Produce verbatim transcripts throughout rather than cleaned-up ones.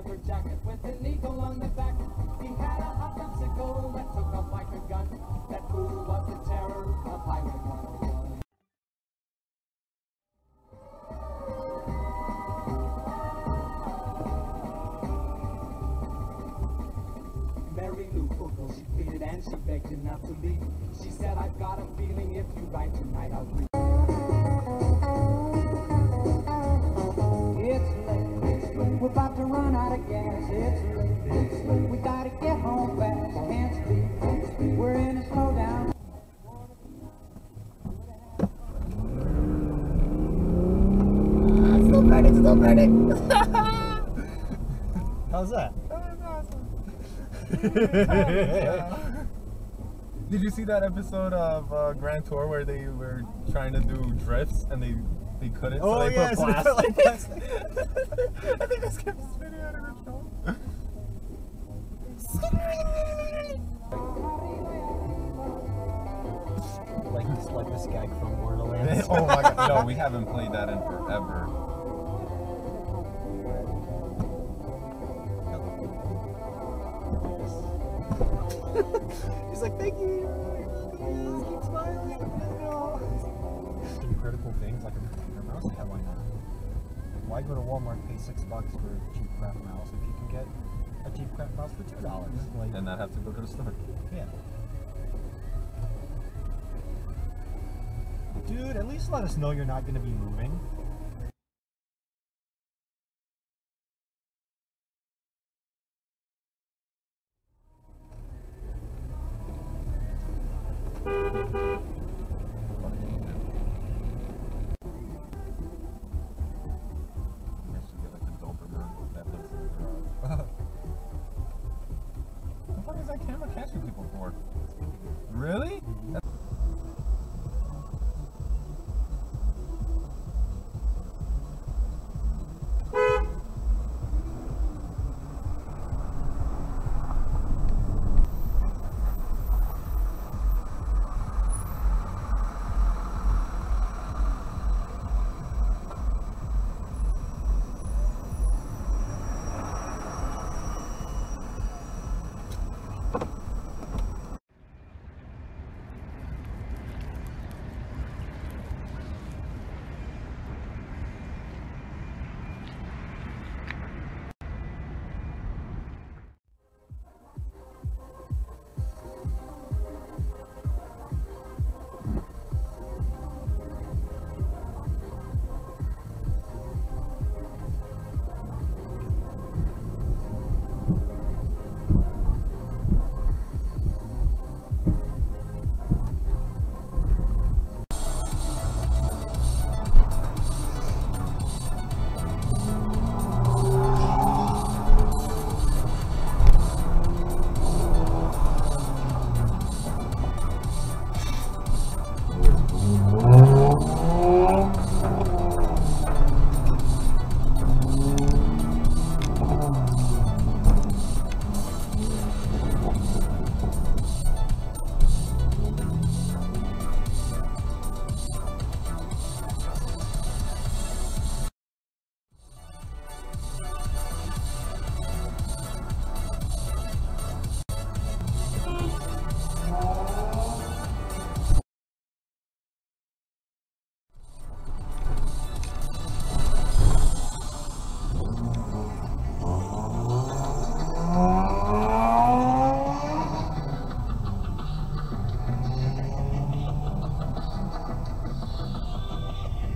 leather jacket with an eagle on the back. He had a hot popsicle that took off like a gun. That fool was the terror of Highway one oh one. Mary Lou Coco, she pleaded and she begged him not to leave. She said, I've got a feeling if you ride tonight, I'll leave. It's late, it's late, we're about to run out of gas. It's late, it's late, we gotta get home fast. Can't sleep, can't sleep, we're in a slowdown. It's still burning, still burning. How's that? Did you see that episode of uh, Grand Tour where they were trying to do drifts and they they couldn't? Oh, so they yeah, put so they plastic. put, like, plastic. I think this kept spinning out of control. Like it's like this gag from Borderlands. Oh my god! No, we haven't played that in forever. He's like, thank you. Just keep smiling. Critical things like a mouse pad. Why not? Why go to Walmart, pay six bucks for a cheap crap mouse if you can get a cheap crap mouse for two dollars? Like, And not have to go to the store. yeah. Dude, at least let us know you're not going to be moving. What the fuck is that camera catching people for? Really?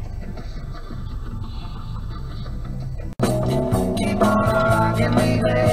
Keep on rocking me there.